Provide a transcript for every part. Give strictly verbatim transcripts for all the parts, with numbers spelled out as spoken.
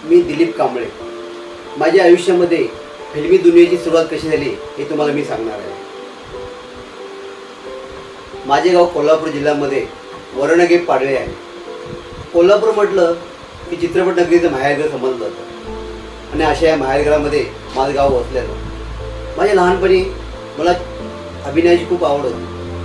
मी दिलीप कांबळे. माझ्या आयुष्यामध्ये फिल्मी दुनियेची सुरुवात कशी झाली हे तुम्हाला मी सांगणार आहे. माझे गाव कोल्हापूर जिल्ह्यामध्ये वरणगे पाडळे आहे. कोल्हापूर म्हटलं की चित्रपट नगरीचं माहेरघर समजलं जातं आणि अशा या माहेरघरामध्ये माझं गाव वसलेलं. माझ्या लहानपणी मला अभिनयाची खूप आवड होती.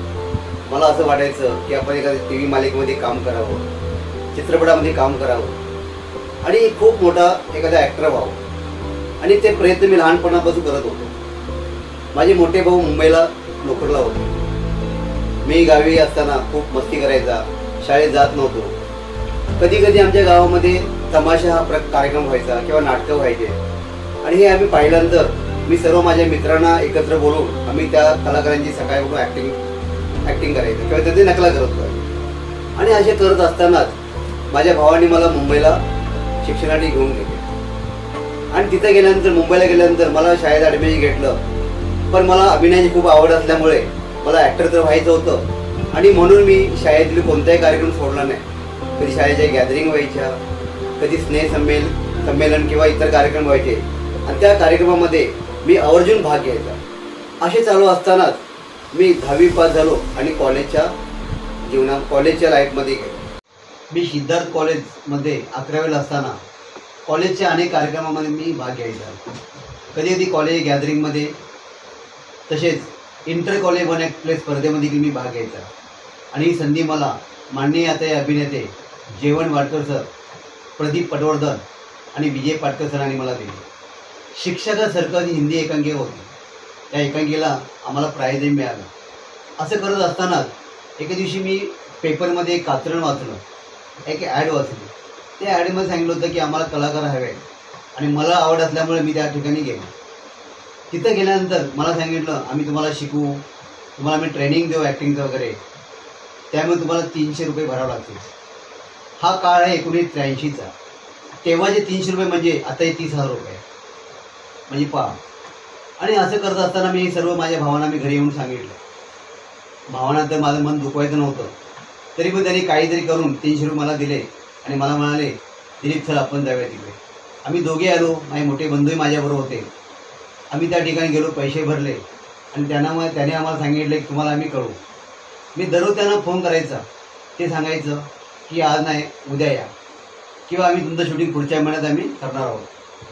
मला असं वाटायचं की आपण एखाद्या टी व्ही मालिकेमध्ये काम करावं, चित्रपटामध्ये काम करावं आणि खूप मोठा एखादा ॲक्टर व्हावं. आणि ते प्रयत्न मी लहानपणापासून करत होतो. माझे मोठे भाऊ मुंबईला नोकरीला होते. मी गावी असताना खूप मस्ती करायचा, शाळेत जात नव्हतो. कधी कधी आमच्या गावामध्ये तमाशा हा प्र कार्यक्रम व्हायचा किंवा नाटकं व्हायचे आणि हे आम्ही पाहिल्यानंतर मी सर्व माझ्या मित्रांना एकत्र बोलवून आम्ही त्या कलाकारांची सकाळी उठून ॲक्टिंग ॲक्टिंग करायचं किंवा त्याची नकला करत होतो. आणि असे करत असतानाच माझ्या भावाने मला मुंबईला शिक्षणासाठी घेऊन गेले आणि तिथे गेल्यानंतर मुंबईला गेल्यानंतर मला शाळेत ॲडमिशन घेतलं. पण मला अभिनयाची खूप आवड असल्यामुळे मला ॲक्टर तर व्हायचं होतं आणि म्हणून मी शाळेतील कोणताही कार्यक्रम सोडला नाही. कधी शाळेच्या गॅदरिंग व्हायच्या, कधी स्नेह संमेल संमेलन किंवा इतर कार्यक्रम व्हायचे आणि त्या कार्यक्रमामध्ये मी आवर्जून भाग घ्यायचा. असे चालू असतानाच मी दहावी पास झालो आणि कॉलेजच्या जीवना कॉलेजच्या लाईफमध्ये गेलो. मी सिद्धार्थ कॉलेजमध्ये अकरावीला असताना कॉलेजच्या अनेक कार्यक्रमामध्ये मी भाग घ्यायचा. कधी कधी कॉलेज गॅदरिंगमध्ये तसेच inter college one act play स्पर्धेमध्ये मी भाग घ्यायचा. आणि ही संधी मला माननीय आता अभिनेते जेवण वाडकर सर, प्रदीप पटवर्धन आणि विजय पाटकर सरांनी मला दिली. शिक्षका सरकारी हिंदी एकांकिका होती. त्या एकांकिकेला आम्हाला प्राईजही मिळालं. असं करत असतानाच एके दिवशी मी पेपरमध्ये एक कात्रण वाचलं, एक ॲड वाचली. त्या ॲडमध्ये सांगितलं होतं की आम्हाला कलाकार हवे आणि मला आवड असल्यामुळे मी त्या ठिकाणी गेलो. तिथं गेल्यानंतर मला सांगितलं आम्ही तुम्हाला शिकवू, तुम्हाला आम्ही ट्रेनिंग देऊ ॲक्टिंगचं वगैरे, त्यामुळे तुम्हाला तीनशे रुपये भरावं लागतील. हा काळ आहे एकोणीसशे त्र्याऐंशीचा. तेव्हाचे तीनशे रुपये म्हणजे आता हे तीस हजार रुपये म्हणजे पहा. आणि असं करत असताना मी सर्व माझ्या भावांना मी घरी येऊन सांगितलं. भावांना तर माझं मन दुखवायचं नव्हतं, तरी पण त्यांनी काहीतरी करून तीनशे रुपये मला दिले आणि मला म्हणाले दिलीप सर आपण जाऊया तिकडे. आम्ही दोघे आलो, माझे मोठे बंधूही माझ्याबरोबर होते. आम्ही त्या ठिकाणी गेलो, पैसे भरले आणि त्यांना मग त्याने आम्हाला सांगितलं की तुम्हाला आम्ही कळू. मी दररोज त्यांना फोन करायचा, ते सांगायचं की आज नाही उद्या या किंवा आम्ही तुमचं शूटिंग पुढच्या महिन्यात आम्ही करणार आहोत.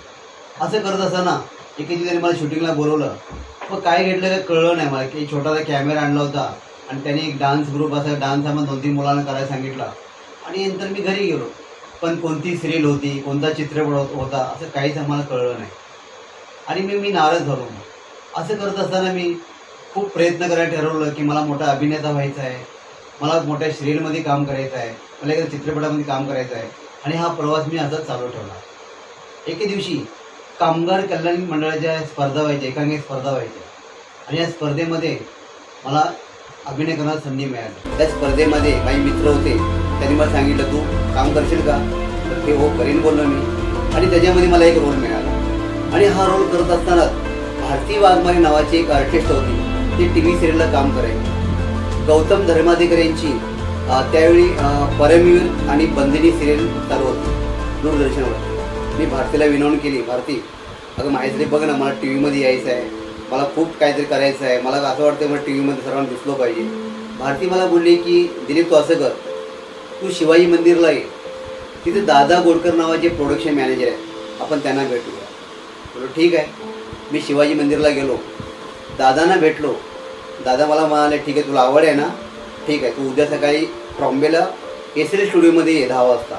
असं करत असताना एके दिवशी त्यांनी मला शूटिंगला बोलवलं. मग काय घडलं काय कळलं नाही मला. की छोटासा कॅमेरा आणला होता आणि त्याने एक डान्स ग्रुप असा डान्स आम्हाला दोन तीन मुलांना करायला सांगितला आणि नंतर मी घरी गेलो. पण कोणती सिरियल होती, कोणता चित्रपट होता असं काहीच आम्हाला कळलं नाही आणि मी मी नाराज झालो. असं करत असताना मी खूप प्रयत्न करायला ठरवलं की मला मोठा अभिनेता व्हायचा आहे, मला मोठ्या सिरियलमध्ये काम करायचं आहे, मला एखाद्या चित्रपटामध्ये काम करायचं आहे. आणि हा प्रवास मी असाच चालू ठेवला. एके दिवशी कामगार कल्याण मंडळाच्या स्पर्धा व्हायच्या, एकांकिका स्पर्धा व्हायच्या आणि या स्पर्धेमध्ये मला अभिनय करण्याची संधी मिळाली. त्या स्पर्धेमध्ये काही मित्र होते, त्यांनी मला सांगितलं तू काम करशील का? तर ते हो करीन बोललो मी आणि त्याच्यामध्ये मला एक रोल मिळाला. आणि हा रोल करत असताना भारती वाघमारे नावाची एक आर्टिस्ट होती, ती टी व्ही सिरियलला काम करायची. गौतम धर्माधिकारी यांची त्यावेळी परमवीर आणि बंदिनी सिरियल चालू होती दूरदर्शनवर. मी भारतीला विनवणी केली, भारती अगं माझ्यासाठी बघ ना, मला टी व्हीमध्ये यायचं आहे, मला खूप काहीतरी करायचं आहे, मला असं वाटतं मला टी व्हीमध्ये सर्वांना दिसलो पाहिजे. भारती मला बोलली की दिलीप तू असं कर, तू शिवाजी मंदिरला ये, तिथे दादा गोडकर नावाचे प्रोडक्शन मॅनेजर आहेत, आपण त्यांना भेटूया. बोलो ठीक आहे. मी शिवाजी मंदिरला गेलो, दादांना भेटलो. दादा मला म्हणाले ठीक आहे तुला आवड आहे ना, ठीक आहे तू उद्या सकाळी ट्रॉम्बेला एस एल स्टुडिओमध्ये ये दहा वाजता.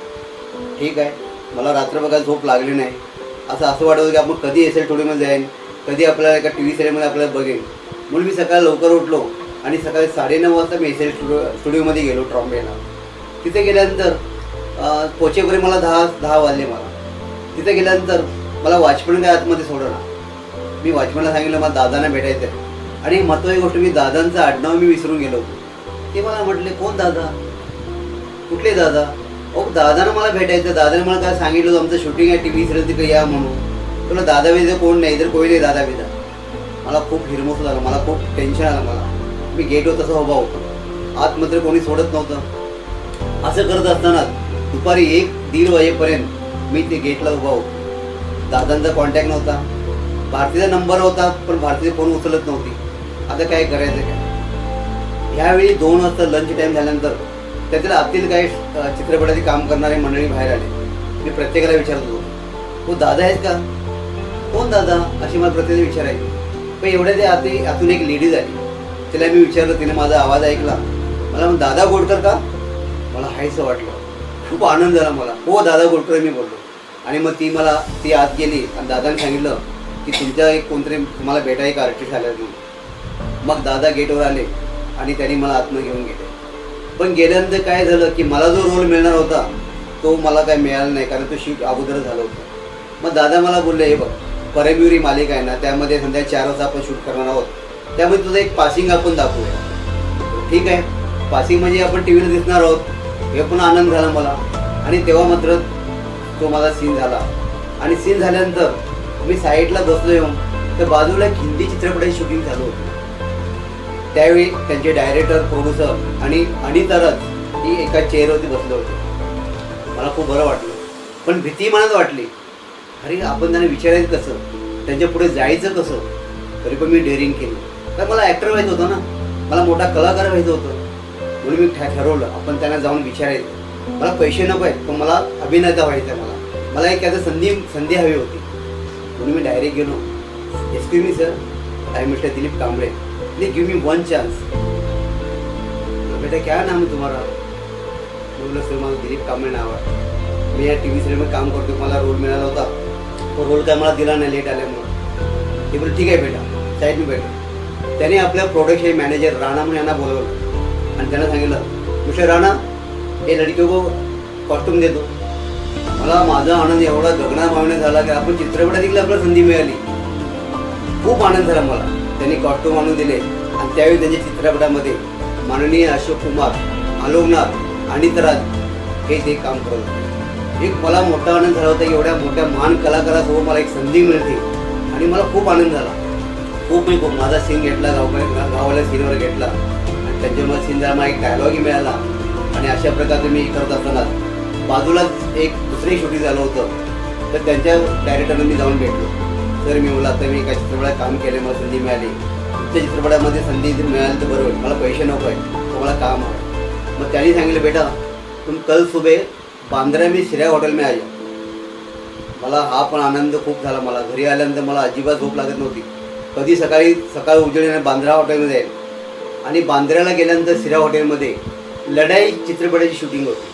ठीक आहे. मला रात्र बघा झोप लागली नाही. असं असं वाटत होतं की आपण कधी एस एल स्टुडिओमध्ये जाईन, कधी आपल्याला एका टी व्ही सिरियलमध्ये आपल्याला बघेन. म्हणून मी सकाळी लवकर उठलो आणि सकाळी साडेनऊ वाजता मी एस एल स्टुडिओ स्टुडिओमध्ये गेलो ट्रॉम्बेला. तिथे गेल्यानंतर पोचेपर्यंत मला दहा दहा वाजले मला. तिथे गेल्यानंतर मला वॉचमॅन काय आतमध्ये सोडलं. मी वॉचमॅनला सांगितलं मला दादांना भेटायचं आहे. आणि महत्त्वाची गोष्ट मी दादांचं आडनाव मी विसरून गेलो होतो. ते मला म्हटले कोण दादा, कुठले दादा? अहो दादानं मला भेटायचं. दादाने मला काय सांगितलं होतं आमचं शूटिंग आहे टी व्ही सिरियल तिकडे या म्हणून. तुला दादा बिदा कोण नाही, इतर कोणी नाही दादा बिदा. मला खूप हिरमोस झालं, मला खूप टेन्शन आलं. मला मी गेटवर तसा उभा होतो, आत मात्र कोणी सोडत नव्हतं. असं करत असताना दुपारी एक दीड वाजेपर्यंत मी ते गेटला उभा होतो. दादांचा कॉन्टॅक्ट नव्हता, भारतीचा नंबर होता पण भारतीचे फोन उचलत नव्हती. आता काय करायचं काय. ह्यावेळी दोन वाजता लंच टाईम झाल्यानंतर त्यातील आतील काही चित्रपटाचे काम करणारे मंडळी बाहेर आले. मी प्रत्येकाला विचारत होतो, हो दादा आहेत का, कोण दादा, अशी मला प्रत्येक विचारायची. पण एवढ्या ते आती आतून एक लेडीज आली. तिला मी विचारलं, तिने माझा आवाज ऐकला. मला मग दादा गोडकर का, मला हायचं वाटलं. खूप आनंद झाला मला. हो दादा गोडकर मी बोललो. आणि मग ती मला ती आत गेली आणि दादाने सांगितलं की तुमच्या एक कोणतरी तुम्हाला भेटा एक आर्टिस्ट आला म्हणून. मग दादा गेटवर आले आणि त्यांनी मला आतनं घेऊन गेले. पण गेल्यानंतर काय झालं की मला जो रोल मिळणार होता तो मला काय मिळाला नाही, कारण तो शूट अगोदर झालं होतं. मग दादा मला बोलले, हे बघ परमयुरी मालिका आहे ना, त्यामध्ये संध्या चार वाजता आपण शूट करणार आहोत, त्यामुळे तुझं एक पासिंग आपण दाखवूया. ठीक आहे, पासिंग म्हणजे आपण टी व्हीला दिसणार आहोत. हे पण आनंद झाला मला. आणि तेव्हा मात्र तो माझा सीन झाला. आणि सीन झाल्यानंतर मी साईडला बसलो येऊन, तर बाजूला हिंदी चित्रपटाची शूटिंग चालू होती. त्यावेळी त्यांचे डायरेक्टर, प्रोड्युसर आणि अनिता रथ ही एका चेअरवरती बसले होते. मला खूप बरं वाटलं, पण भीती मनात वाटली. अरे आपण त्यांना विचारायचं कसं, त्यांच्या पुढे जायचं कसं. तरी पण मी डेअरिंग केली, तर मला ॲक्टर व्हायचं होतं ना, मला मोठा कलाकार व्हायचं होतं. म्हणून मी ठरवलं आपण त्यांना जाऊन विचारायचं. मला पैसे नको आहेत, पण मला अभिनेता व्हायचं आहे. मला मला एक आता संधी संधी हवी होती. म्हणून मी डायरेक्ट गेलो, excuse me sir, I am mister Dilip Kamble, please give me one chance. बेटा क्या नाम है तुम्हारा. बोललो सर माझं दिलीप कांबळे नाव आहे, मी या टी व्ही सिरियलमध्ये काम करतो, मला रोल मिळाला होता, तो रोल काय मला दिला नाही लेट आल्यामुळं. ते बोलले ठीक आहे बेटा, साईड मी बेटा. त्याने आपल्या प्रोडक्शन मॅनेजर राणा म्हणून यांना बोलवलं आणि त्यांना सांगितलं, मिस्टर राणा हे लडके को कॉस्ट्यूम देतो. मला माझा आनंद एवढा गगनामावने झाला की आपण चित्रपटात देखील आपल्याला संधी मिळाली. खूप आनंद झाला मला. त्यांनी कॉस्ट्यूम आणून दिले आणि त्यावेळी त्यांच्या चित्रपटामध्ये माननीय अशोक कुमार, आलोकनाथ आणि तराज हे ते काम करत होते. एक मला मोठा आनंद झाला होता की एवढ्या मोठ्या महान कलाकारासोबत मला एक संधी मिळते आणि मला खूप आनंद झाला. खूप मी खूप माझा सीन घेतला, गावकऱ्या गावाला सीनवर घेतला आणि त्यांच्यामुळे सीन झाला, मला एक डायलॉगही मिळाला. आणि अशा प्रकारे मी करत असताना बाजूलाच एक दुसरंही शूटिंग झालं होतं. तर त्यांच्या डायरेक्टरला मी जाऊन भेटलो. सर मी बोलला, आता मी एका चित्रपटात काम केले, मला संधी मिळाली, तुमच्या चित्रपटामध्ये संधी मिळाली तर बरोबर, मला पैसे नको आहे, तुम्हाला काम आहे. मग त्यांनी सांगितलं, बेटा तुम कल सुबह बांद्रा मी श्रेया हॉटेल में आयो. मला हा पण आनंद खूप झाला. मला घरी आल्यानंतर मला अजिबात झोप लागत नव्हती. कधी सकाळी सकाळ उजेडीने बांद्रा हॉटेलमध्ये जाईल. आणि बांद्र्याला गेल्यानंतर श्रेया हॉटेलमध्ये लढाई चित्रपटाची शूटिंग होती.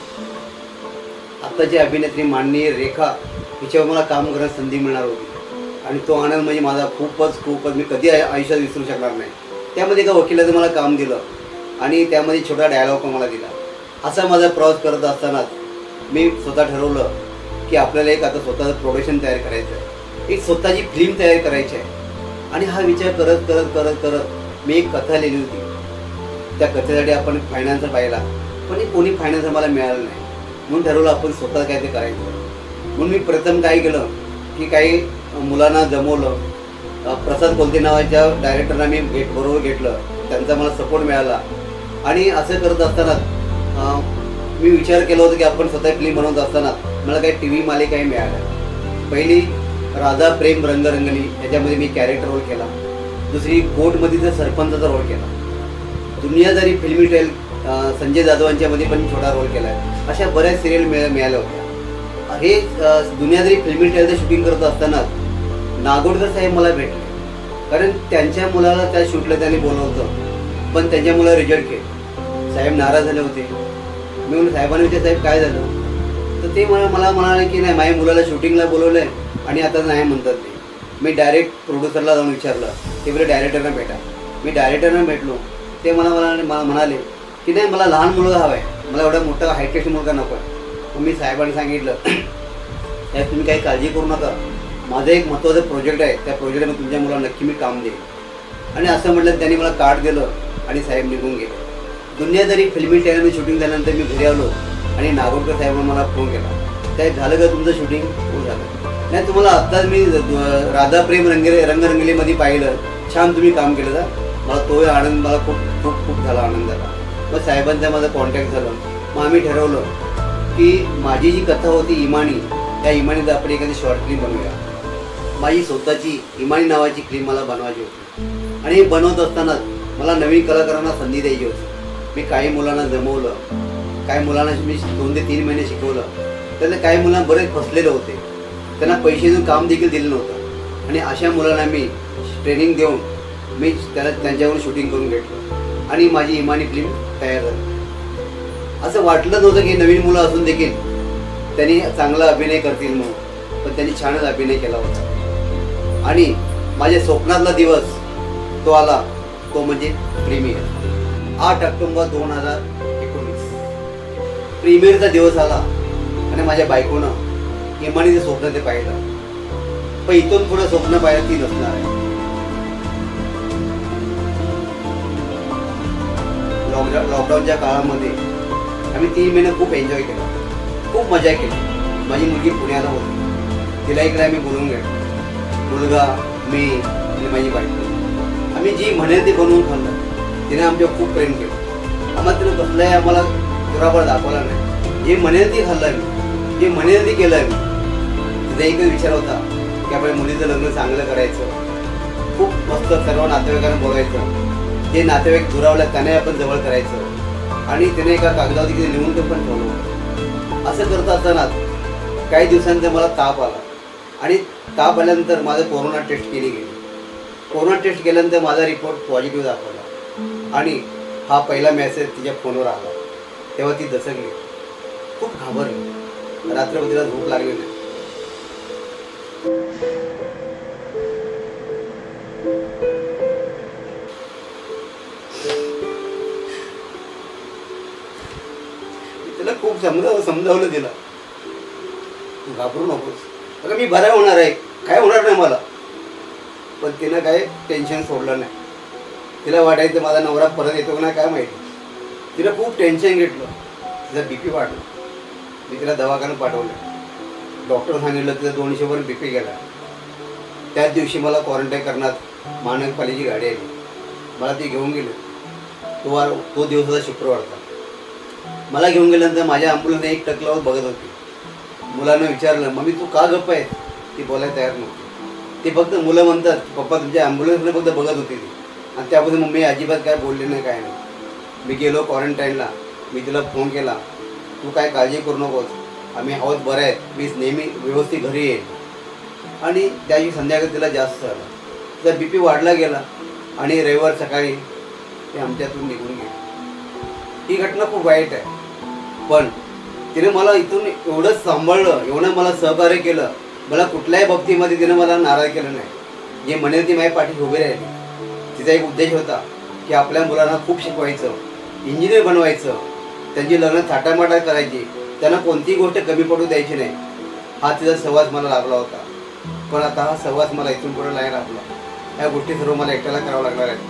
आत्ताची अभिनेत्री माननीय रेखा हिच्यावर मला काम करण्यास संधी मिळणार होती. आणि तो आनंद म्हणजे माझा खूपच खूपच मी कधी आयुष्यात विसरू शकणार नाही. त्यामध्ये एका वकिलाचं मला काम दिलं आणि त्यामध्ये छोटा डायलॉग पण मला दिला. असा माझा प्रवास करत असतानाच मी स्वतः ठरवलं की आपल्याला एक आता स्वतःचं प्रोडक्शन तयार करायचं आहे, एक स्वतःची फिल्म तयार करायची आहे. आणि हा विचार करत करत करत करत मी एक कथा लिहिली होती. त्या कथेसाठी आपण फायनान्सर पाहिला, पण कोणी फायनान्सर मला मिळालं नाही. म्हणून ठरवलं आपण स्वतः काय ते करायचं. म्हणून मी प्रथम काय केलं की काही मुलांना जमवलं. प्रसाद कोलते नावाच्या डायरेक्टरना मी घेट बरोबर घेतलं, त्यांचा मला सपोर्ट मिळाला. आणि असं करत असताना मी विचार केला होता की आपण स्वतः फिल्म बनवत असताना मला काही टी व्ही मालिकाही मिळाल्या. पहिली राधा प्रेम रंगरंगली याच्यामध्ये मी कॅरेक्टर रोल केला. दुसरी कोर्टमधील सरपंचाचा रोल केला. दुनियादारी फिल्मी ट्रेल संजय जाधवांच्यामध्ये पण छोटा रोल केला आहे. अशा बऱ्याच सिरियल मिळ मिळाल्या होत्या. हे दुनियादारी फिल्मी ट्रेलचं शूटिंग करत असताना नागोडकर साहेब मला भेटले, कारण त्यांच्या मुलाला त्या शूटला त्यांनी बोलवलं होतं, पण त्यांच्या मुलाला रिजेक्ट केलं. साहेब नाराज झाले होते. मी म्हणून साहेबांनी विचार, साहेब काय झालं. तर ते मला मला म्हणाले की नाही, माझ्या मुलाला शूटिंगला बोलवलं आहे आणि आता नाही म्हणतात ते. मी डायरेक्ट प्रोड्युसरला जाऊन विचारलं, ते बोलले डायरेक्टरना भेटा. मी डायरेक्टरना भेटलो. ते मला मला मला म्हणाले की नाही, मला लहान मुलगा हवा आहे, मला एवढा मोठा हायटेस्ट मुलगा नको आहे. मग मी साहेबांनी सांगितलं, साहेब तुम्ही काही काळजी करू नका, माझं एक महत्त्वाचं प्रोजेक्ट आहे, त्या प्रोजेक्टमध्ये तुमच्या मुलाला नक्की मी काम देईन. आणि असं म्हटलं, त्यांनी मला कार्ड दिलं आणि साहेब निघून गेले. दुनियादारी फिल्मी ट्रेलरमध्ये शूटिंग झाल्यानंतर मी घरी आलो आणि नागोडकर साहेबांना मला फोन केला, साहेब झालं का तुमचं शूटिंग. हो झालं. नाही तुम्हाला आत्ताच मी राधा प्रेम रंग रंगरंगलीमध्ये पाहिलं, छान तुम्ही काम केलं का. मला तोही आनंद, मला खूप खूप खूप झाला आनंद झाला. मग साहेबांचा माझा कॉन्टॅक्ट झालं. मग आम्ही ठरवलं की माझी जी कथा होती इमानी, त्या इमानीचं आपण एखादी शॉर्ट फिल्म बनवूया. माझी स्वतःची इमानी नावाची फिल्म मला बनवायची होती आणि हे बनवत असतानाच मला नवीन कलाकारांना संधी द्यायची होती. मी काही मुलांना जमवलं, काही मुलांना मी दोन ते तीन महिने शिकवलं. त्यातले काही मुलांना बरेच फसलेले होते, त्यांना पैसे देऊन काम देखील दिलं नव्हतं आणि अशा मुलांना मी ट्रेनिंग देऊन मी त्याला त्यांच्यावरून शूटिंग करून घेतलं आणि माझी इमानी फिल्म तयार झाली. असं वाटलं नव्हतं की नवीन मुलं असून देखील त्यांनी चांगला अभिनय करतील म्हणून, पण त्यांनी छानच अभिनय केला होता आणि माझ्या स्वप्नातला दिवस तो आला, तो म्हणजे प्रीमियर. आठ ऑक्टोबर दोन हजार एकोणीस प्रीमियरचा दिवस आला आणि माझ्या बायकोनं इमानीचं स्वप्न ते पाहिलं. पण इथून पुढं स्वप्न पाहिलं ती नसणार आहे. लॉकडाऊन लॉकडाऊनच्या काळामध्ये आम्ही तीन महिने खूप एन्जॉय केला, खूप मजा केली. माझी मुलगी पुण्याला होती, तिला इकडे आम्ही बोलवून घेतलं. मुलगा, मी आणि माझी बायको आम्ही जी म्हणेल ती बनवून खाल्लं. तिने आमच्यावर खूप प्रेम केलं. आम्हाला तिनं कसलं आहे आम्हाला दुराबळ दाखवला नाही. जे म्हणेल ती खाल्लं मी, जे म्हणेल ती केलं मी. तिचा एकच विचार होता की आपल्या मुलीचं लग्न चांगलं करायचं, खूप मस्त सर्व नातेवाईकांना बोलायचं, जे नातेवाईक दुरावलं त्याने आपण जवळ करायचं आणि तिने एका कागदावरती किती लिहून ते पण ठेवलं. असं करत असताना काही दिवसांचा मला ताप आला आणि ताप आल्यानंतर माझं कोरोना टेस्ट केली गेली. कोरोना टेस्ट केल्यानंतर माझा रिपोर्ट पॉझिटिव्ह दाखवला आणि हा पहिला मेसेज तिच्या फोनवर आला. तेव्हा ती दचकली, खूप घाबरली. रात्रभर तिला झोप लागली नाही. तिला खूप समजावलं समजावलं तिला, घाबरू नकोस, अगं मी बरा होणार आहे, काय होणार नाही मला. पण तिनं काय टेन्शन सोडलं नाही. तिला वाटायचं माझा नवरा परत येतो का नाही काय माहिती. तिला खूप टेन्शन घेतलं, तिचा बी पी वाढला. मी तिला दवाखान्यात पाठवलं. डॉक्टर सांगितलं तिचा दोनशेवर बी पी गेला. त्याच दिवशी मला क्वारंटाईन करण्यात महानगरपालिकेची गाडी आली, मला ती घेऊन गेली. तो वार तो दिवस होता शुक्रवारचा. मला घेऊन गेल्यानंतर माझ्या ॲम्ब्युलन्सने एक टकलावर बघत होती. मुलानं विचारलं, मम्मी तू का गप्प आहे? ती बोलायला तयार नव्हती. ते फक्त मुलं म्हणतात पप्पा तुमच्या ॲम्ब्युलन्सने फक्त बघत होती ती, आणि त्यापासून मम्मी अजिबात काय बोलली नाही, काय नाही. मी गेलो क्वारंटाईनला. मी तिला फोन केला, तू काय काळजी करू नकोस, आम्ही आहोत बरं आहेत, मी नेहमी व्यवस्थित घरी येईल. आणि त्या दिवशी संध्याकाळी तिला जास्त झालं, तिचा बी पी वाढला गेला आणि रविवार सकाळी ते आमच्यातून निघून गेले. ही घटना खूप वाईट आहे, पण तिने मला इथून एवढंच सांभाळलं, एवढं मला सहकार्य केलं. मला कुठल्याही बाबतीमध्ये तिने मला नाराज केलं नाही. जे म्हणेल ती माझ्या पाठीशी उभी राहिली. तिचा एक उद्देश होता की आपल्या मुलांना खूप शिकवायचं, इंजिनियर बनवायचं, त्यांची लग्न थाटामाटा करायची, त्यांना कोणतीही गोष्ट कमी पडू द्यायची नाही. हा तिचा सहवास मला लाभला होता. पण आता हा सहवास मला इथून पुढे नाही लाभला. ह्या गोष्टी सर्व मला एकट्याला करावं लागणार आहेत.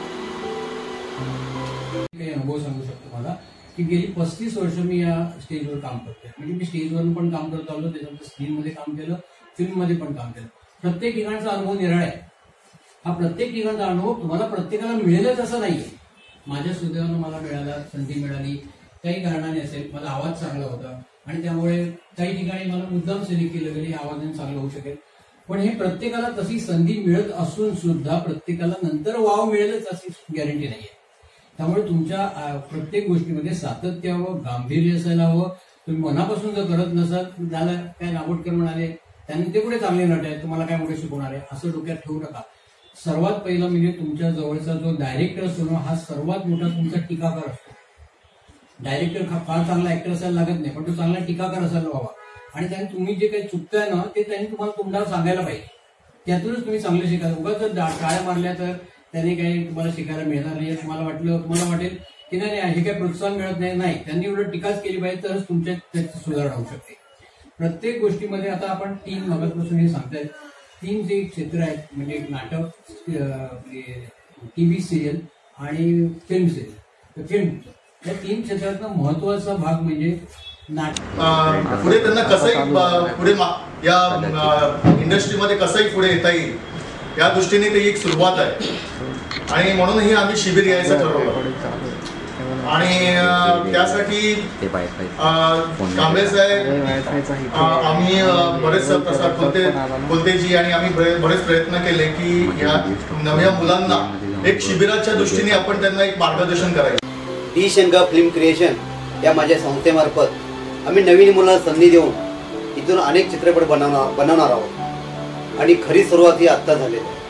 काही अनुभव सांगू शकतो मला की गेली पस्तीस वर्ष मी या स्टेजवर काम करतोय. म्हणजे मी स्टेजवर पण काम करत आलो, त्याच्यानंतर स्क्रीनमध्ये काम केलं, फिल्ममध्ये पण काम केलं. प्रत्येक ठिकाणचा अनुभव निराळा आहे. हा प्रत्येक ठिकाणचा अनुभव तुम्हाला प्रत्येकाला मिळेलच असं नाहीये. माझ्या सुदैवानं मला मिळाला, संधी मिळाली, काही कारणाने असेल. माझा आवाज चांगला होता आणि त्यामुळे काही ठिकाणी मला मुद्दाम सिलेक्ट केलं गेलं, आवाजाने चांगलं होऊ शकेल. पण हे प्रत्येकाला तशी संधी मिळत असून सुद्धा प्रत्येकाला नंतर वाव मिळेलच अशी गॅरंटी नाहीये. त्यामुळे तुमच्या प्रत्येक गोष्टीमध्ये सातत्य हवं, गांभीर्य असायला हवं. तुम्ही मनापासून जर करत नसाल, त्याला काय नागोटकर म्हणाले, त्यांनी ते कुठे चांगले नट आहेत, तुम्हाला काय मोठे शिकवणार आहे असं डोक्यात ठेवू नका. सर्वात पहिला म्हणजे तुमच्या जवळचा जो डायरेक्टर असतो हा सर्वात मोठा तुमचा टीकाकार असतो. डायरेक्टर फार चांगला ऍक्टर असायला लागत नाही, पण तो चांगला टीकाकार असायला हवा. आणि त्याने तुम्ही जे काही चुकताय ना ते त्यांनी तुम्हाला तुम्हाला सांगायला पाहिजे. त्यातूनच तुम्ही चांगलं शिकाल. उगाच जर टाळ्या मारल्या तर त्याने काही तुम्हाला शिकायला मिळणार नाही. तुम्हाला वाटलं तुम्हाला वाटेल की नाही हे काही प्रोत्साहन मिळत नाही. नाही, त्यांनी एवढं टीकाच केली पाहिजे तरच तुमच्या त्याची सुधारणा होऊ शकते. प्रत्येक गोष्टीमध्ये आता आपण तीन मगापासून हे सांगतायत, तीन जे क्षेत्र आहेत म्हणजे नाटक, टीव्ही सिरियल आणि फिल्म सिरियल. फिल्म या तीन क्षेत्रातला महत्वाचा भाग म्हणजे नाटक. पुढे त्यांना कसंही पुढे या इंडस्ट्रीमध्ये कसंही पुढे येता येईल या दृष्टीने ती एक सुरुवात आहे आणि म्हणूनही आम्ही शिबिर घ्यायचं ठरवलं. आणि अ, त्यासाठी अ, कांबळे साहेब अ, आम्ही अ, बरेच प्रसार कोलते कोलतेजी आणि आम्ही बरे- बरेच प्रयत्न केले की या नव्या मुलांना एक शिबिराच्या दृष्टीने आपण त्यांना एक मार्गदर्शन करायचं. डी शंका फिल्म क्रिएशन या माझ्या संस्थेमार्फत आम्ही नवीन मुलांना संधी देऊन इथून अनेक चित्रपट बनवणार बनवणार आहोत आणि खरी सुरुवात ही आत्ता झालेली आहे.